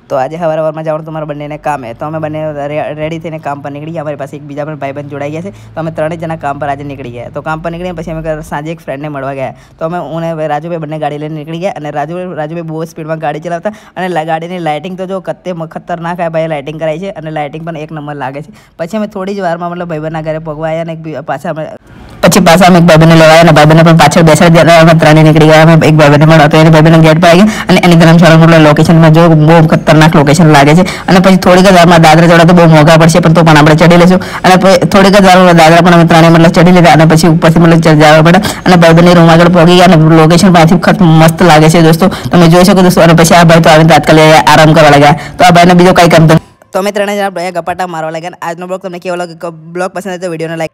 तो आज हवार जाऊँ तो मारा बने काम है तो अमे बने रेडी थी काम पर निकली गया। अमरी पास एक बीजा भाईबंध जोड़ाई गया है तो अमे त्रणेय जना काम पर आज निकली गया। तो काम पर निकली पीछे अमे सांजे एक फ्रेंड ने मळवा गया तो अमे उन्हें राजूभाई बने गाड़ी लईने निकली गया। और राजूभाई बहुत स्पीड में गाड़ी चलावता और गाड़ी की लाइटिंग तो जो कत्ते खतरनाक है भाई लाइटिंग कराई है और लाइटिंग पण एक नंबर लागे छे। पछी अमे थोड़ी ज वारमां मतलब भाईबंधना घरे पगवा आव्या ने पाछा પછી પાછા અમે એક ભાઈબંધને લેવા આવ્યા અને ભાઈબંધને પણ પાછળ બેસાડી દીધા। અમે ત્રણે નીકળી ગયા। અમે એક ભાઈબંધને મળ્યો તો એને ભાઈબંધને ગેટ પર આવી ગયા અને એની ધર્મશાળાનું લોકેશનમાં જો બહુ ખતરનાક લોકેશન લાગે છે। અને પછી થોડીક જ વારમાં દાદરા ચડવા તો બહુ મોંઘા પડશે પણ તો પણ આપણે ચડી લઈશું। અને થોડીક જ વારમાં દાદરા પણ અમે ત્રણે મતલબ ચડી લીધા અને પછી ઉપરથી મતલબ જવા પડ્યા અને ભાઈબંધની રૂમ આગળ પહોંચી ગયા અને લોકેશન પણ મસ્ત લાગે છે દોસ્તો, તમે જોઈ શકો દોસ્તો। અને પછી આ ભાઈ તો આવીને તાત્કાલિક આરામ કરવા લાગ્યા તો આ ભાઈને બીજો કંઈ કામ તો અમે ત્રણે જણા ગપાટા મારવા લાગ્યા। આજનો બ્લોગ તમને કેવો લાગ્યો? બ્લોગ પસંદ આવે તો વિડીયોને લાઈક